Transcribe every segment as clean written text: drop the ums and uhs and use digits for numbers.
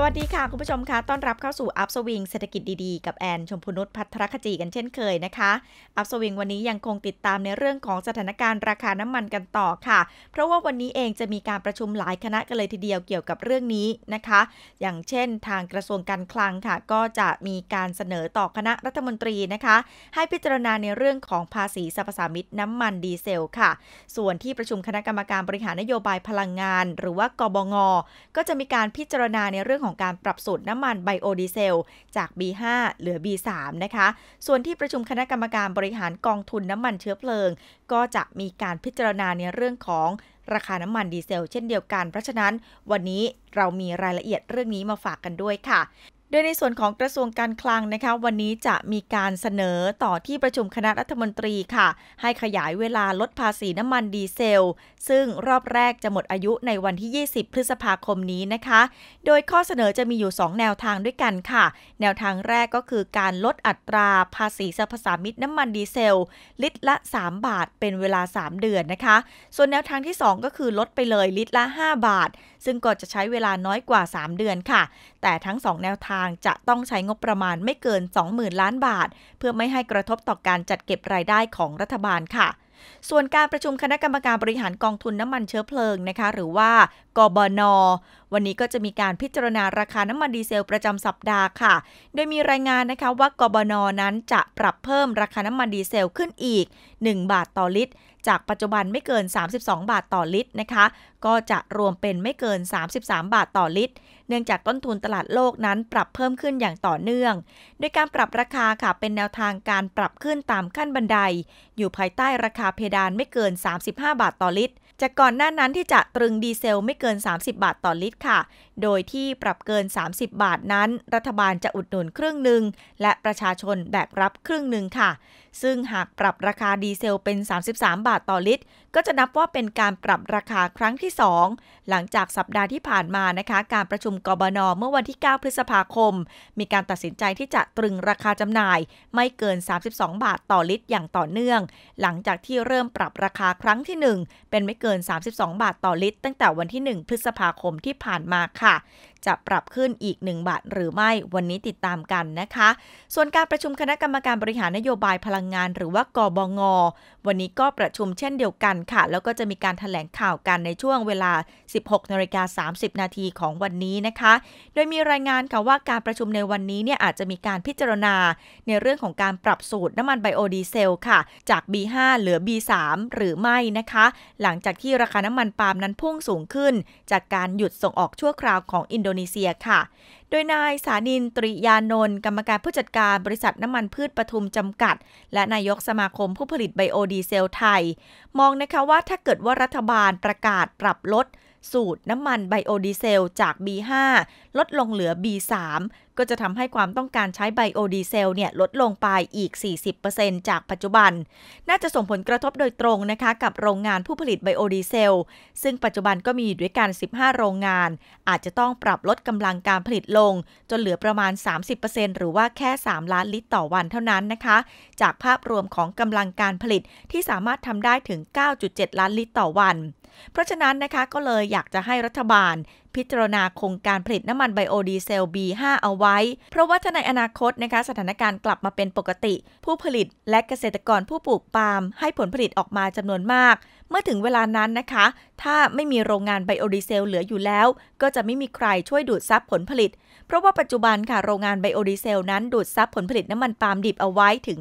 สวัสดีค่ะคุณผู้ชมคะต้อนรับเข้าสู่อัพสวิงเศรษฐกิจดีๆกับแอนชมพูนุชภัทรคจีกันเช่นเคยนะคะอัพสวิงวันนี้ยังคงติดตามในเรื่องของสถานการณ์ราคาน้ำมันกันต่อค่ะเพราะว่าวันนี้เองจะมีการประชุมหลายคณะกันเลยทีเดียวเกี่ยวกับเรื่องนี้นะคะอย่างเช่นทางกระทรวงการคลังค่ะก็จะมีการเสนอต่อคณะรัฐมนตรีนะคะให้พิจารณาในเรื่องของภาษีสรรพสามิตน้ำมันดีเซลค่ะส่วนที่ประชุมคณะกรรมการบริหารนโยบายพลังงานหรือว่ากบง.ก็จะมีการพิจารณาในเรื่องของการปรับสูตรน้ำมันไบโอดีเซลจาก B5 เหลือ B3 นะคะส่วนที่ประชุมคณะกรรมการบริหารกองทุนน้ำมันเชื้อเพลิงก็จะมีการพิจารณาในเรื่องของราคาน้ำมันดีเซลเช่นเดียวกันเพราะฉะนั้นวันนี้เรามีรายละเอียดเรื่องนี้มาฝากกันด้วยค่ะโดยในส่วนของกระทรวงการคลังนะคะวันนี้จะมีการเสนอต่อที่ประชุมคณะรัฐมนตรีค่ะให้ขยายเวลาลดภาษีน้ำมันดีเซลซึ่งรอบแรกจะหมดอายุในวันที่20พฤษภาคมนี้นะคะโดยข้อเสนอจะมีอยู่2แนวทางด้วยกันค่ะแนวทางแรกก็คือการลดอัตราภาษีสรรพสามิตน้ำมันดีเซลลิตรละ3บาทเป็นเวลา3เดือนนะคะส่วนแนวทางที่2ก็คือลดไปเลยลิตรละ5บาทซึ่งก็จะใช้เวลาน้อยกว่า3เดือนค่ะแต่ทั้ง2แนวทางจะต้องใช้งบประมาณไม่เกิน 20,000 ล้านบาทเพื่อไม่ให้กระทบต่อการจัดเก็บรายได้ของรัฐบาลค่ะส่วนการประชุมคณะกรรมการบริหารกองทุนน้ำมันเชื้อเพลิงนะคะหรือว่ากบน.วันนี้ก็จะมีการพิจารณาราคาน้ำมันดีเซลประจำสัปดาห์ค่ะโดยมีรายงานนะคะว่ากบน.นั้นจะปรับเพิ่มราคาน้ำมันดีเซลขึ้นอีก1บาทต่อลิตรจากปัจจุบันไม่เกิน32บาทต่อลิตรนะคะก็จะรวมเป็นไม่เกิน33บาทต่อลิตรเนื่องจากต้นทุนตลาดโลกนั้นปรับเพิ่มขึ้นอย่างต่อเนื่องโดยการปรับราคาค่ะเป็นแนวทางการปรับขึ้นตามขั้นบันไดอยู่ภายใต้ราคาเพดานไม่เกิน35บาทต่อลิตรจากก่อนหน้านั้นที่จะตรึงดีเซลไม่เกิน30บาทต่อลิตรค่ะโดยที่ปรับเกิน30บาทนั้นรัฐบาลจะอุดหนุนครึ่งหนึ่งและประชาชนแบกรับครึ่งหนึ่งค่ะซึ่งหากปรับราคาดีเซลเป็น33บาทต่อลิตรก็จะนับว่าเป็นการปรับราคาครั้งที่2หลังจากสัปดาห์ที่ผ่านมานะคะการประชุมกบน.เมื่อวันที่9พฤษภาคมมีการตัดสินใจที่จะตรึงราคาจำหน่ายไม่เกิน32บาทต่อลิตรอย่างต่อเนื่องหลังจากที่เริ่มปรับราคาครั้งที่1เป็นไม่เกิน32บาทต่อลิตรตั้งแต่วันที่1พฤษภาคมที่ผ่านมาค่ะจะปรับขึ้นอีก1บาทหรือไม่วันนี้ติดตามกันนะคะส่วนการประชุมคณะกรรมการบริหารนโยบายพลังงานหรือว่ากบง.วันนี้ก็ประชุมเช่นเดียวกันค่ะแล้วก็จะมีการแถลงข่าวกันในช่วงเวลา 16:30 น.ของวันนี้นะคะโดยมีรายงานค่ะว่าการประชุมในวันนี้เนี่ยอาจจะมีการพิจารณาในเรื่องของการปรับสูตรน้ำมันไบโอดีเซลค่ะจาก B5 เหลือ B3 หรือไม่นะคะหลังจากที่ราคาน้ำมันปาล์มนั้นพุ่งสูงขึ้นจากการหยุดส่งออกชั่วคราวของอินโดนีเซียค่ะโดยนายสานิน ตริยานนท์กรรมการผู้จัดการบริษัทน้ำมันพืชปทุมจำกัดและนายกสมาคมผู้ผลิตไบโอดีเซลไทยมองนะคะว่าถ้าเกิดว่ารัฐบาลประกาศปรับลดสูตรน้ำมันไบโอดีเซลจาก B5 ลดลงเหลือ B3 ก็จะทำให้ความต้องการใช้ไบโอดีเซลเนี่ยลดลงไปอีก 40% จากปัจจุบันน่าจะส่งผลกระทบโดยตรงนะคะกับโรงงานผู้ผลิตไบโอดีเซลซึ่งปัจจุบันก็มีอยู่ด้วยกัน15โรงงานอาจจะต้องปรับลดกำลังการผลิตลงจนเหลือประมาณ 30% หรือว่าแค่3ล้านลิตรต่อวันเท่านั้นนะคะจากภาพรวมของกำลังการผลิตที่สามารถทำได้ถึง 9.7 ล้านลิตรต่อวันเพราะฉะนั้นนะคะก็เลยอยากจะให้รัฐบาลพิจารณาโครงการผลิตน้ำมันไบโอดีเซล B5 เอาไว้เพราะว่าถ้าในอนาคตนะคะสถานการณ์กลับมาเป็นปกติผู้ผลิตและเกษตรกรผู้ปลูกปาล์มให้ผลผลิตออกมาจำนวนมากเมื่อถึงเวลานั้นนะคะถ้าไม่มีโรงงานไบโอดีเซลเหลืออยู่แล้วก็จะไม่มีใครช่วยดูดซับผลผลิตเพราะว่าปัจจุบันค่ะโรงงานไบโอดีเซลนั้นดูดซับผลผลิตน้ำมันปาล์มดิบเอาไว้ถึง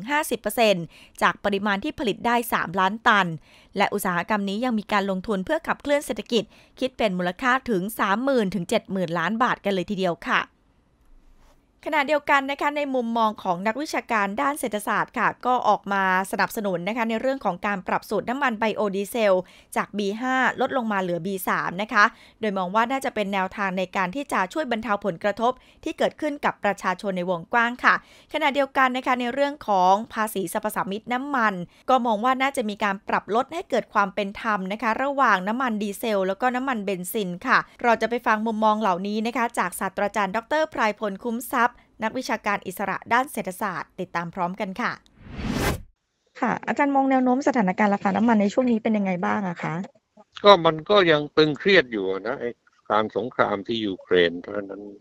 50% จากปริมาณที่ผลิตได้3ล้านตันและอุตสาหกรรมนี้ยังมีการลงทุนเพื่อขับเคลื่อนเศรษฐกิจคิดเป็นมูลค่าถึง 30,000 ถึง 70,000 ล้านบาทกันเลยทีเดียวค่ะขณะเดียวกันนะคะในมุมมองของนักวิชาการด้านเศรษฐศาสตร์ค่ะก็ออกมาสนับสนุนนะคะในเรื่องของการปรับสูตรน้ำมันไบโอดีเซลจาก B5 ลดลงมาเหลือ B3 นะคะโดยมองว่าน่าจะเป็นแนวทางในการที่จะช่วยบรรเทาผลกระทบที่เกิดขึ้นกับประชาชนในวงกว้างค่ะขณะเดียวกันนะคะในเรื่องของภาษีสรรพสามิตน้ำมันก็มองว่าน่าจะมีการปรับลดให้เกิดความเป็นธรรมนะคะระหว่างน้ำมันดีเซลแล้วก็น้ำมันเบนซินค่ะเราจะไปฟังมุมมองเหล่านี้นะคะจากศาสตราจารย์ดร.ไพรพลคุ้มทรัพย์นักวิชาการอิสระด้านเศรษฐศาสตร์ติดตามพร้อมกันค่ะค่ะอาจารย์มองแนวโน้มสถานการณ์ราคาน้ำมันในช่วงนี้เป็นยังไงบ้างอะคะก็มันก็ยังตึงเครียดอยู่นะไอ้การสงครามที่ยูเครนเพราะนั้น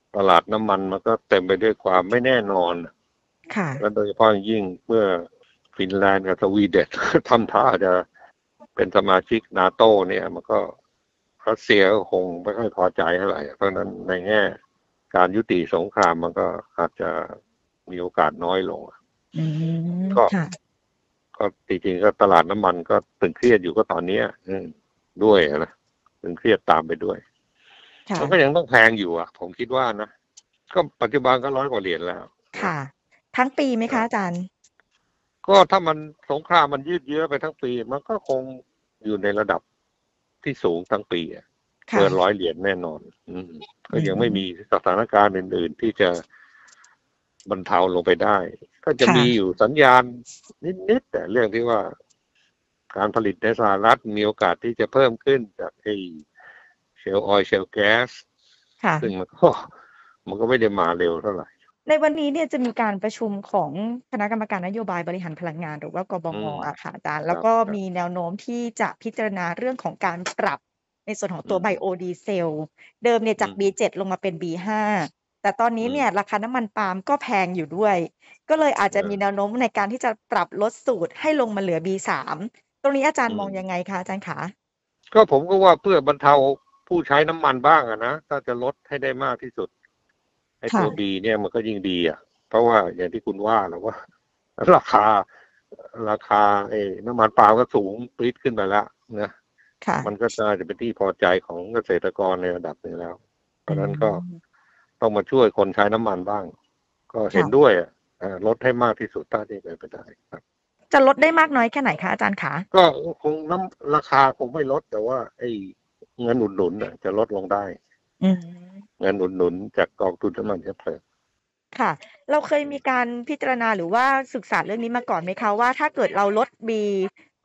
ตลาดน้ำมันมันก็เต็มไปด้วยความไม่แน่นอนค่ะและโดยเฉพาะอย่างยิ่งเมื่อฟินแลนด์กับสวีเดน ทำท่าจะเป็นสมาชิกนาโตเนี่ยมันก็รัสเซียก็คงไม่ค่อยพอใจเท่าไหร่เพราะนั้นในแง่การยุติสงครามมันก็อาจจะมีโอกาสน้อยลงก็ค่ะก็จริงๆก็ตลาดน้ำมันก็ตึงเครียดอยู่ก็ตอนนี้ด้วยนะตึงเครียดตามไปด้วยมันก็ยังต้องแพงอยู่ผมคิดว่านะก็ปัจจุบันก็$100 แล้วค่ะทั้งปีไหมคะอาจารย์ก็ถ้ามันสงครามมันยืดเยื้อไปทั้งปีมันก็คงอยู่ในระดับที่สูงทั้งปีเกิน$100แน่นอนก็ยังไม่มีสถานการณ์อื่นๆที่จะบรรเทาลงไปได้ก็จะมีอยู่สัญญาณนิดๆแต่เรื่องที่ว่าการผลิตในสหรัฐมีโอกาสที่จะเพิ่มขึ้นจากไอ้เชลล์ออยล์เชลล์แก๊สซึ่งมันก็ไม่ได้มาเร็วเท่าไหร่ในวันนี้เนี่ยจะมีการประชุมของคณะกรรมการนโยบายบริหารพลังงานหรือว่ากบง.ค่ะอาจารย์แล้วก็มีแนวโน้มที่จะพิจารณาเรื่องของการปรับในส่วนของตัวไบโอดีเซลเดิมเนี่ยจาก B7 ลงมาเป็น B5 แต่ตอนนี้เนี่ยราคาน้ำมันปาล์มก็แพงอยู่ด้วยก็เลยอาจจะมีแนวโน้มในการที่จะปรับลดสูตรให้ลงมาเหลือ B3 ตรงนี้อาจารย์มองยังไงคะอาจารย์คะก็ผมก็ว่าเพื่อบรรเทาผู้ใช้น้ำมันบ้างนะถ้าจะลดให้ได้มากที่สุดไอ้ตัว B เนี่ยมันก็ยิ่งดีเพราะว่าอย่างที่คุณว่าแล้วว่าราคาไอ้น้ำมันปาล์มก็สูงปรี๊ดขึ้นไปแล้วนะมันก็จะเป็นที่พอใจของเกษตรกรในระดับหนึ่งแล้วเพราะนั้นก็ต้องมาช่วยคนใช้น้ำมันบ้างก็เห็นด้วยลดให้มากที่สุดถ้าที่เป็นไปได้ครับจะลดได้มากน้อยแค่ไหนคะอาจารย์คะก็คงราคาคงไม่ลดแต่ว่าไอ้เงินอุดหนุนจะลดลงได้เงินอุดหนุนจากกองทุนน้ำมันเชื้อเพลิงค่ะเราเคยมีการพิจารณาหรือว่าศึกษาเรื่องนี้มาก่อนไหมคะว่าถ้าเกิดเราลด B ไป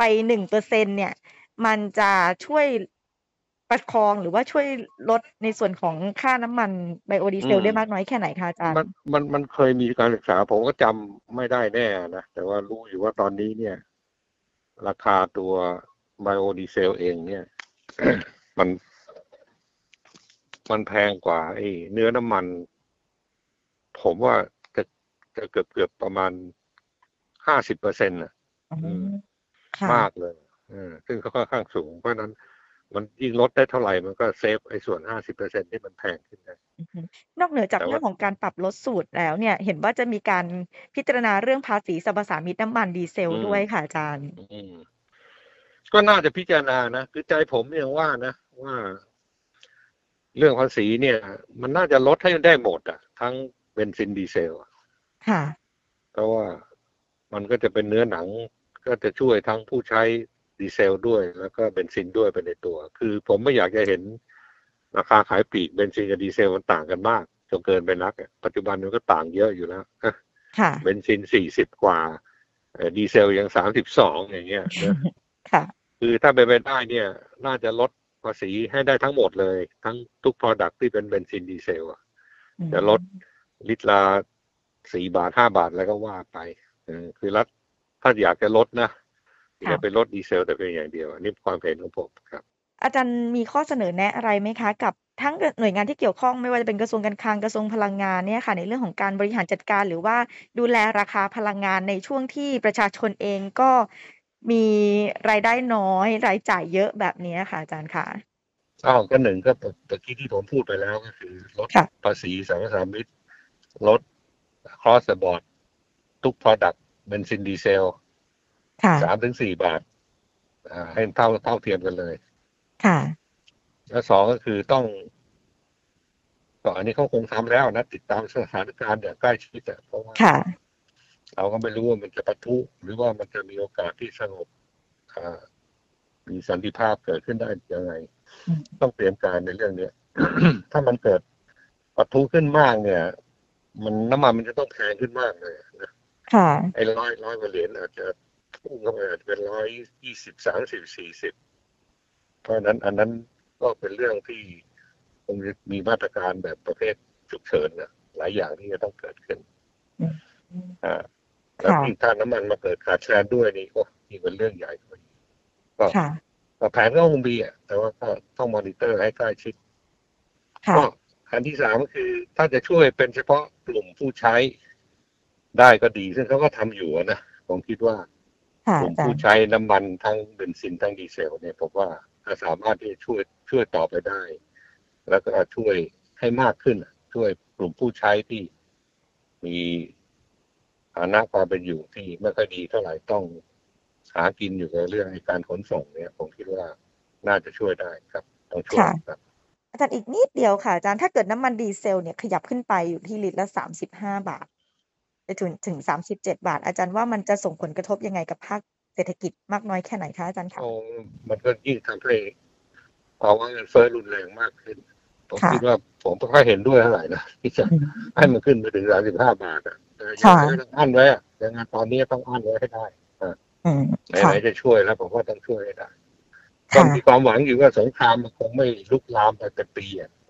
1% เนี่ยมันจะช่วยประคองหรือว่าช่วยลดในส่วนของค่าน้ำมันไบโอดีเซลได้มากน้อยแค่ไหนคะอาจารย์มันเคยมีการศึกษาผมก็จำไม่ได้แน่นะแต่ว่ารู้อยู่ว่าตอนนี้เนี่ยราคาตัวไบโอดีเซลเองเนี่ย มันแพงกว่าไอ้เนื้อน้ำมันผมว่าจะเกือบประมาณ50%มากเลยซึ่งค่อนข้างสูงเพราะนั้นมันยิ่งลดได้เท่าไหร่มันก็เซฟไอ้ส่วน50%ที่มันแพงขึ้นได้นอกเหนือจากเรื่องของการปรับลดสูตรแล้วเนี่ยเห็นว่าจะมีการพิจารณาเรื่องภาษีสรรพสามิตน้ำมันดีเซลด้วยค่ะอาจารย์ก็น่าจะพิจารณานะคือใจผมยังว่านะว่าเรื่องภาษีเนี่ยมันน่าจะลดให้ได้หมดทั้งเบนซินดีเซลค่ะเพราะว่ามันก็จะเป็นเนื้อหนังก็จะช่วยทั้งผู้ใช้ดีเซลด้วยแล้วก็เบนซินด้วยไปในตัวคือผมไม่อยากจะเห็นราคาขายปลีกเบนซินกับดีเซลมันต่างกันมากจนเกินไปนักปัจจุบันมันก็ต่างเยอะอยู่แล้วเบนซิน40กว่าดีเซลยัง32อย่างเงี้ยนะคือถ้าเป็นไปได้เนี่ยน่าจะลดภาษีให้ได้ทั้งหมดเลยทั้งทุก product ที่เป็นเบนซินดีเซลจะลดลิตรละ4 บาท5 บาทแล้วก็ว่าไปคือรัฐถ้าอยากจะลดนะอย่าไปลดดีเซลแต่เพียงอย่างเดียวนี่ความเห็นของผมครับอาจารย์มีข้อเสนอแนะอะไรไหมคะกับทั้งหน่วยงานที่เกี่ยวข้องไม่ว่าจะเป็นกระทรวงการคลังกระทรวงพลังงานเนี่ยค่ะในเรื่องของการบริหารจัดการหรือว่าดูแลราคาพลังงานในช่วงที่ประชาชนเองก็มีรายได้น้อยรายจ่ายเยอะแบบนี้ค่ะอาจารย์คะก็หนึ่งก็ตะกี้ที่ผมพูดไปแล้วก็คือลดภาษีสรรพสามิตลด cross the board ทุก product เบนซินดีเซล3-4 บาทให้เท่าเทียมกันเลยแล้ว2ก็คือต้องก็อันนี้เขาคงทำแล้วนะติดตามสถานการณ์อย่างใกล้ชิดเพราะว่าเราก็ไม่รู้ว่ามันจะปะทุหรือว่ามันจะมีโอกาสที่สงบมีสันติภาพเกิดขึ้นได้ยังไงต้องเตรียมการในเรื่องนี้ ถ้ามันเกิดปะทุขึ้นมากเนี่ยมันน้ำมันมันจะต้องแพงขึ้นมากเลยนะไอ้ร้อยกว่าเหรียญอาจจะพุ่งเข้าไปอาจจะเป็น120 30 40เพราะนั้นอันนั้นก็เป็นเรื่องที่คงมีมาตรการแบบประเภทฉุกเฉินหลายอย่างที่จะต้องเกิดขึ้นแล้วที่ถ้าน้ำมันมาเกิดขาดแคลนด้วยนี่ก็ยิ่งเป็นเรื่องใหญ่ก็แผนก็คงมีแต่ว่าก็ต้องมอนิเตอร์ให้ใกล้ชิดก็อันที่3ก็คือถ้าจะช่วยเป็นเฉพาะกลุ่มผู้ใช้ได้ก็ดีซึ่งเขาก็ทำอยู่นะผมคิดว่ากลุ่มผู้ใช้น้ำมันทั้งเบนซินทั้งดีเซลเนี่ยผมว่าสามารถที่จะช่วยต่อไปได้แล้วก็ช่วยให้มากขึ้นช่วยกลุ่มผู้ใช้ที่มีฐานะความเป็นอยู่ที่ไม่ค่อยดีเท่าไหร่ต้องหากินอยู่กับเรื่องการขนส่งเนี่ยผมคิดว่าน่าจะช่วยได้ครับต้องช่วยครับอาจารย์อีกนิดเดียวค่ะอาจารย์ถ้าเกิดน้ำมันดีเซลเนี่ยขยับขึ้นไปอยู่ที่ลิตรละ35 บาทไปถึง37 บาทอาจารย์ว่ามันจะส่งผลกระทบยังไงกับภาคเศรษฐกิจมากน้อยแค่ไหนคะอาจารย์คะมันก็ยิ่งทำให้ภาวะเงินเฟ้อรุนแรงมากขึ้นผมคิดว่าผมไม่ค่อยเห็นด้วยเท่าไหร่นะที่จะให้มันขึ้นไปถึง35 บาทยังไงต้องอั้นไว้ยังไงตอนนี้ต้องอั้นไว้ให้ได้ไหนจะช่วยแล้วผมว่าต้องช่วยให้ได้ก็มีความหวังอยู่ว่าสงครามมันคงไม่ลุกลามไปเป็นปี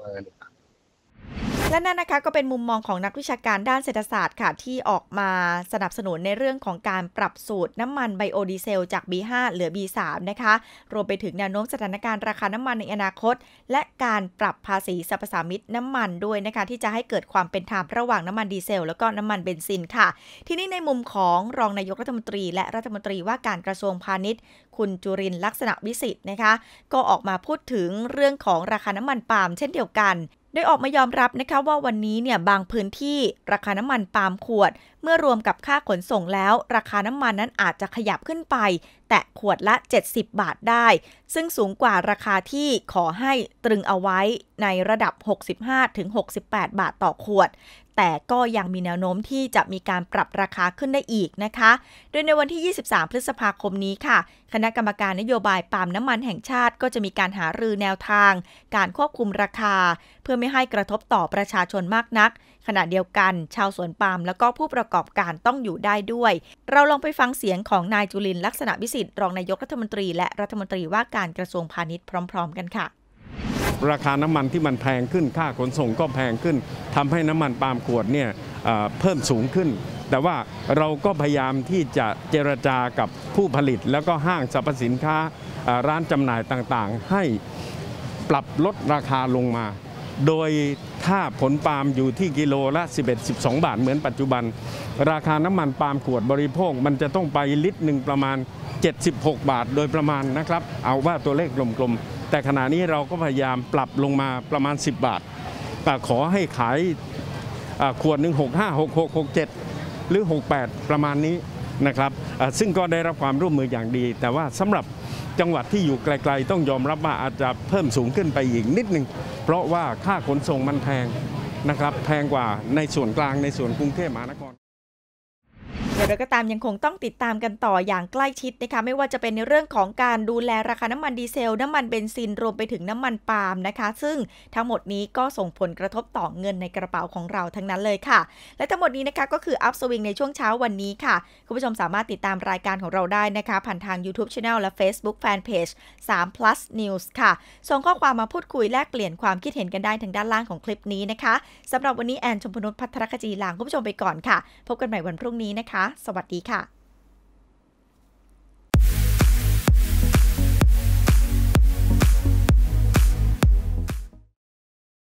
และนั่นนะคะก็เป็นมุมมองของนักวิชาการด้านเศรษฐศาสตร์ค่ะที่ออกมาสนับสนุนในเรื่องของการปรับสูตรน้ำมันไบโอดีเซลจาก B5 เหลือ B3 นะคะรวมไปถึงแนวโน้มสถานการณ์ราคาน้ำมันในอนาคตและการปรับภาษีสรรพสามิตน้ำมันด้วยนะคะที่จะให้เกิดความเป็นธรรมระหว่างน้ำมันดีเซลแล้วก็น้ำมันเบนซินค่ะทีนี้ในมุมของรองนายกรัฐมนตรีและรัฐมนตรีว่าการกระทรวงพาณิชย์คุณจุรินทร์ลักษณะวิสิทธิ์นะคะก็ออกมาพูดถึงเรื่องของราคาน้ำมันปาล์มเช่นเดียวกันโดยออกมายอมรับนะคะว่าวันนี้เนี่ยบางพื้นที่ราคาน้ำมันปาล์มขวดเมื่อรวมกับค่าขนส่งแล้วราคาน้ำมันนั้นอาจจะขยับขึ้นไปแตะขวดละ70 บาทได้ซึ่งสูงกว่าราคาที่ขอให้ตรึงเอาไว้ในระดับ 65-68 บาทต่อขวดแต่ก็ยังมีแนวโน้มที่จะมีการปรับราคาขึ้นได้อีกนะคะโดยในวันที่ 23 พฤษภาคมนี้ค่ะคณะกรรมการนโยบายปาล์มน้ำมันแห่งชาติก็จะมีการหารือแนวทางการควบคุมราคาเพื่อไม่ให้กระทบต่อประชาชนมากนักขณะเดียวกันชาวสวนปาล์มแล้วก็ผู้ประกอบการต้องอยู่ได้ด้วยเราลองไปฟังเสียงของนายจุรินทร์ลักษณะวิสิทธิ์รองนายกรัฐมนตรีและรัฐมนตรีว่าการกระทรวงพาณิชย์พร้อมๆกันค่ะราคาน้ำมันที่มันแพงขึ้นค่าขนส่งก็แพงขึ้นทำให้น้ำมันปาล์มขวดเนี่ยเพิ่มสูงขึ้นแต่ว่าเราก็พยายามที่จะเจรจากับผู้ผลิตแล้วก็ห้างสรรพสินค้าร้านจำหน่ายต่างๆให้ปรับลดราคาลงมาโดยถ้าผลปาล์มอยู่ที่กิโลละ11-12 บาทเหมือนปัจจุบันราคาน้ำมันปาล์มขวดบริโภคมันจะต้องไปลิตรหนึ่งประมาณ76 บาทโดยประมาณนะครับเอาว่าตัวเลขกลมๆแต่ขณะนี้เราก็พยายามปรับลงมาประมาณ10 บาทแต่ขอให้ขายขวดหนึ่ง65 66 67หรือ68ประมาณนี้นะครับซึ่งก็ได้รับความร่วมมืออย่างดีแต่ว่าสำหรับจังหวัดที่อยู่ไกลๆต้องยอมรับว่าอาจจะเพิ่มสูงขึ้นไปอีกนิดนึงเพราะว่าค่าขนส่งมันแพงนะครับแพงกว่าในส่วนกลางในส่วนกรุงเทพมหานครอย่างไรก็ตามยังคงต้องติดตามกันต่ออย่างใกล้ชิดนะคะไม่ว่าจะเป็นในเรื่องของการดูแลราคาน้ำมันดีเซลน้ำมันเบนซินรวมไปถึงน้ำมันปาล์มนะคะซึ่งทั้งหมดนี้ก็ส่งผลกระทบต่อเงินในกระเป๋าของเราทั้งนั้นเลยค่ะและทั้งหมดนี้นะคะก็คืออัพสวิงในช่วงเช้าวันนี้ค่ะคุณผู้ชมสามารถติดตามรายการของเราได้นะคะผ่านทาง YouTube Channel และ Facebook Fanpage 3 plus News ค่ะส่งข้อความมาพูดคุยแลกเปลี่ยนความคิดเห็นกันได้ทางด้านล่างของคลิปนี้นะคะสำหรับวันนี้แอนชมพนุช ภัทรขจีลาคุณผู้ชมไปก่อนค่ะพบกันใหม่วันพรุ่งนี้นะคะสวัสดีค่ะ